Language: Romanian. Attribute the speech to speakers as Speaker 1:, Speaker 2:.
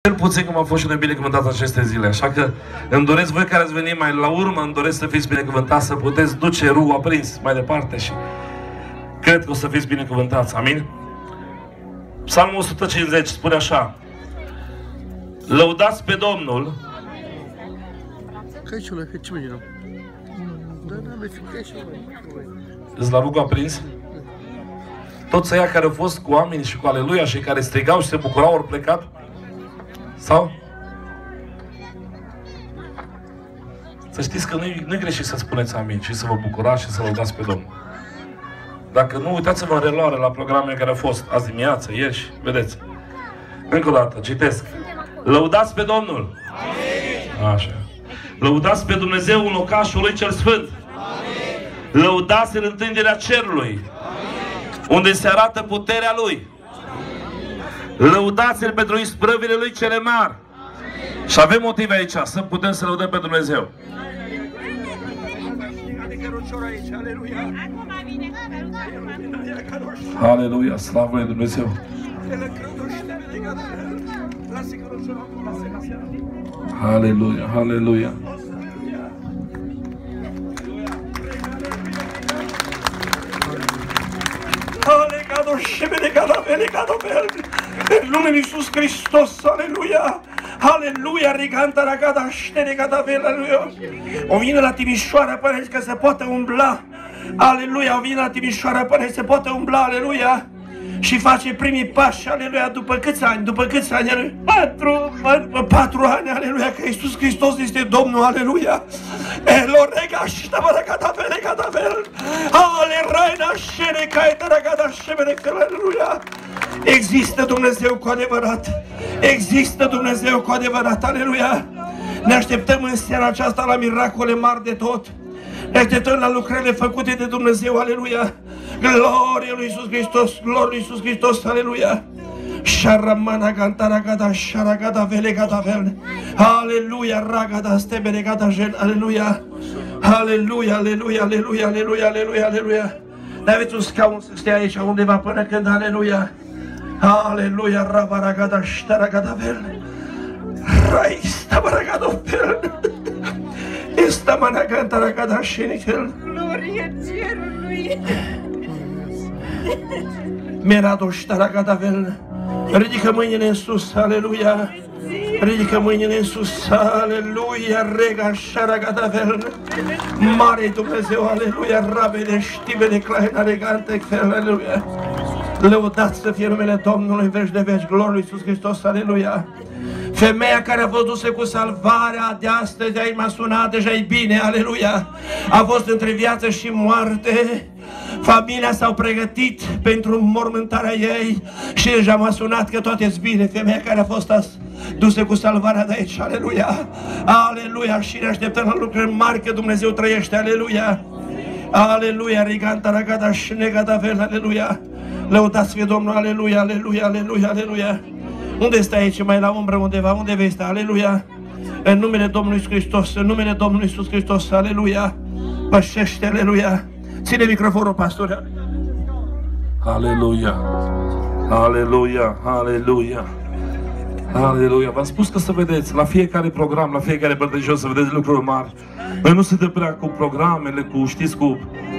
Speaker 1: Cel puțin cum am fost și noi binecuvântați aceste zile. Așa că îmi doresc, voi care ați venit mai la urmă, îmi doresc să fiți binecuvântați, să puteți duce rugul aprins mai departe și cred că o să fiți binecuvântați. Amin? Psalmul 150 spune așa: lăudați pe Domnul. Îți la rugul aprins? Toți ăia care au fost cu oameni și cu aleluia și care strigau și se bucurau, ori plecat? Sau? Să știți că nu-i greșit să spuneți amin și să vă bucurați și să lăudați pe Domnul. Dacă nu, uitați-vă în reluare la programele care au fost azi dimineață, ieri și vedeți. Încă o dată, citesc. Lăudați pe Domnul! Amin. Așa. Lăudați pe Dumnezeu în locașul Lui cel Sfânt! Amin. Lăudați în întinderea cerului! Amin. Unde se arată puterea Lui! Amin. Lăudați-L pentru isprăvile Lui cele mari! Amin. Și avem motive aici să putem să lăudăm pe Dumnezeu. Aleluia, slavă lui Dumnezeu! Aleluia, aleluia! În numele lui Iisus Hristos, aleluia! Aleluia, reganta ragada, șteregada vela, aleluia! O vină la Timișoara până că se poate umbla. Aleluia, o vină la Timișoara până se poate umbla, aleluia! Și face primii pași, aleluia, după câți ani? După câți ani? Aleluia? 4 ani, aleluia, că Iisus Hristos este Domnul, aleluia! Elorega și tabaragada velegada vel! Ale raina șerecaita ragada șeberecel, aleluia! Există Dumnezeu cu adevărat! Există Dumnezeu cu adevărat, aleluia! Ne așteptăm în seara aceasta la miracole mari de tot! Ne așteptăm la lucrările făcute de Dumnezeu, aleluia! Glorie lui Iisus Hristos, glorie lui Iisus Hristos, aleluia! Sharamana gantara gada sharagada velegada vel. Aleluia, ragada steberegada gen, aleluia! Aleluia, aleluia, aleluia, aleluia, aleluia, aleluia! N-aveți un scaun să stea aici undeva până când, aleluia! Aleluia, rabaragada shtaragada vel. Rai stabaragada vel. Esta managanta ragada shenikel.
Speaker 2: Glorie cerului.
Speaker 1: Merado shtaragada vel. Ridică mâinile în sus, aleluia. Ridică mâinile în sus, aleluia. Rega sharagada vel. Mare Dumnezeu, aleluia. Rabele știbele claina regante fel, aleluia. Lăudați să fie numele Domnului veci de veci, glorie lui Iisus Hristos, aleluia. Femeia care a fost dusă cu salvarea de astăzi, aici m-a sunat, deja e bine, aleluia. A fost între viață și moarte. Familia s-au pregătit pentru mormântarea ei și deja m-a sunat că toate-s bine. Femeia care a fost dusă cu salvarea de aici, aleluia. Aleluia, și ne așteptăm la lucruri mari că Dumnezeu trăiește, aleluia. Aleluia, riganta ragada și negada vel, aleluia. Lăudați pe Domnul, aleluia, aleluia, aleluia, aleluia. Unde stai aici, mai la umbră undeva? Unde vei sta? Aleluia! În numele Domnului Iisus Hristos, în numele Domnului Iisus Hristos, aleluia! Pășește, aleluia! Ține microfonul, pastore! Aleluia! Aleluia! Aleluia! Aleluia! V-am spus că să vedeți, la fiecare program, la fiecare bărbăjos, să vedeți lucruri mari. Noi nu suntem prea cu programele, cu, știți, cu